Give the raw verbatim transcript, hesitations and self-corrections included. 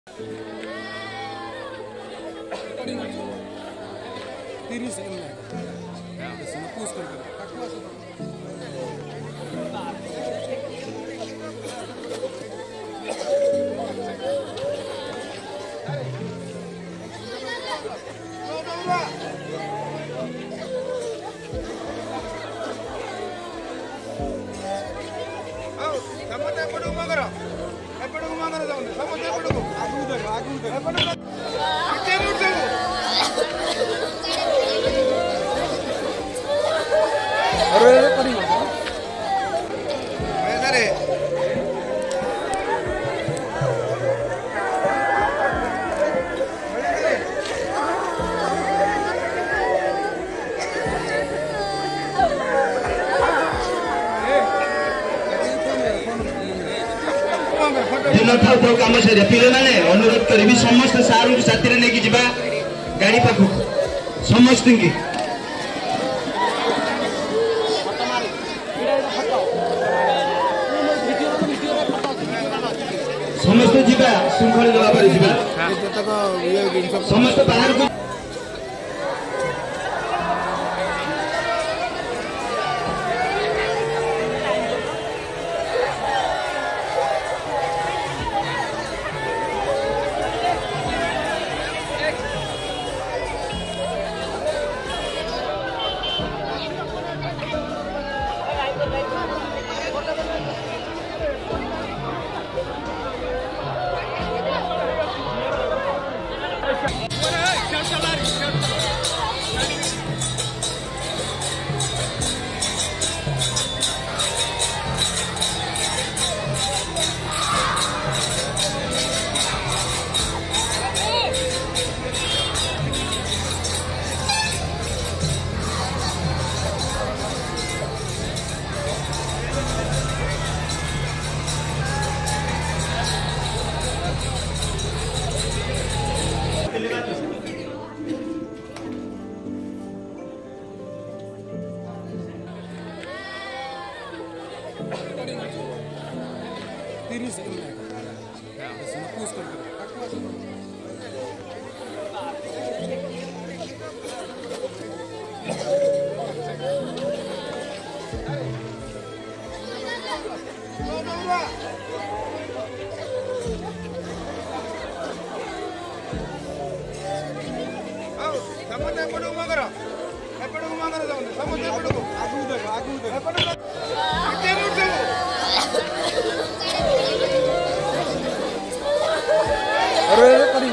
तीस सेकंड में इसमें पूछ कर समझ पड़ो मगर पड़ो मगर जाओ समझ पड़ो आगू दे आगू दे पड़ो कितने मिनट जाओ अरे अरे पड़ी मत ऐसा रे थाउ थाउ कम सर पे मैंने अनुरोध करी समस्त सारू साथी लेकिन जीवा गाड़ी पाख समस्त की समस्त जीवा श्रृंखलित भाव समस्त बाहर को तीस सेकंड में इसमें पूछ कर समझ पड़ो मगर पड़ो मगर जाओ समझ पड़ो आगू दे आगू दे पड़ो कितने मिनट जाओ अरे अरे पड़ी